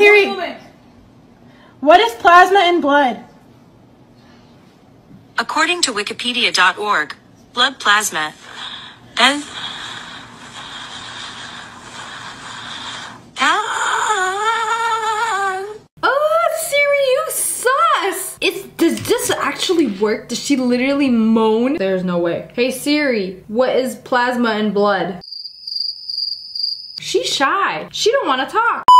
Siri, what is plasma in blood? According to Wikipedia.org, blood plasma and Siri, you sus! Does this actually work? Does she literally moan? There's no way. Hey Siri, what is plasma in blood? She's shy. She don't want to talk.